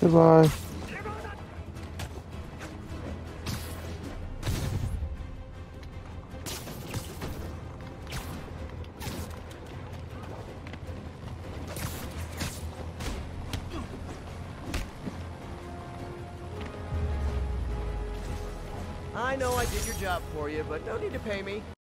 Goodbye. I know I did your job for you, but no need to pay me.